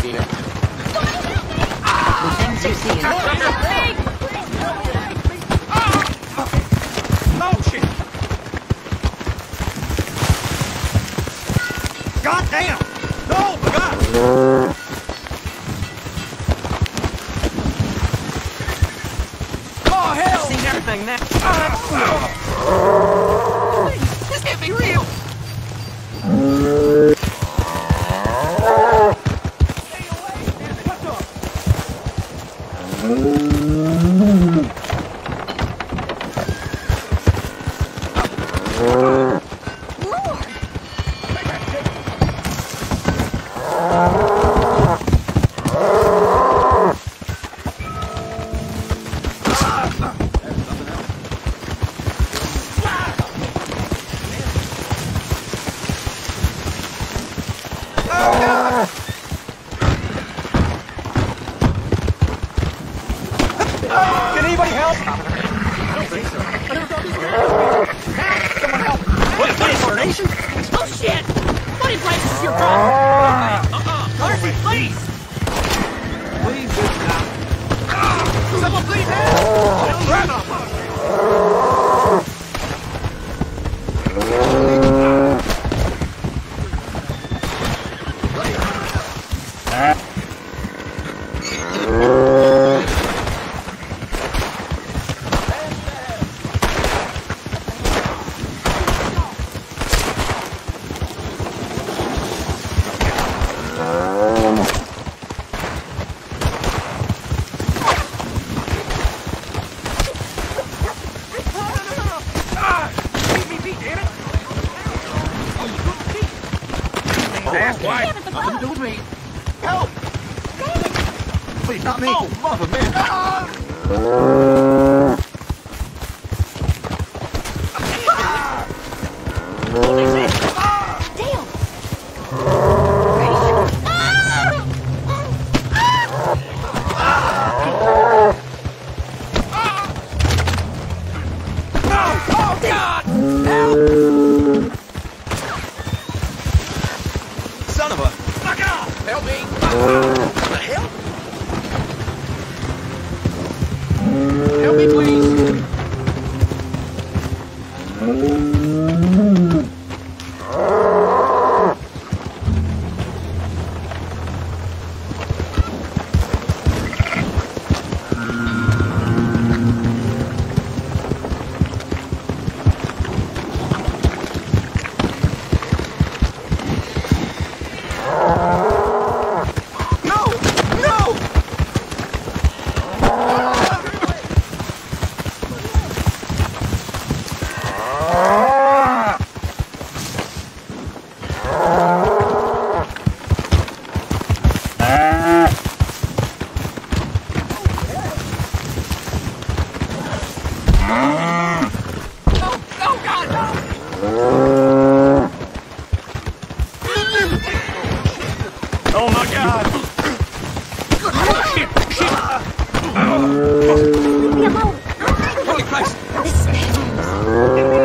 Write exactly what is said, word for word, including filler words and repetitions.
seen it. The things you see in Oh, shit! God damn! No, my God! Oh, hell! I've seen everything now. This can't be real! Stay away! What's up? Can anybody help? I don't think so. I never thought this would happen. Someone help! What is coordination? Oh shit! Bloody place is your problem! Uh-uh! Darcy, please! Please, good now. Someone please help! Run up! Quiet! Nothing to do with me. Help! Please, not me. Oh, mother, man. Ah! What is it? Damn! No! Oh, God! Help! Son of a... Fuck off! Help me! What the hell? Help me, please! Oh my God! Shit! Shit! Leave me alone! Holy Christ! This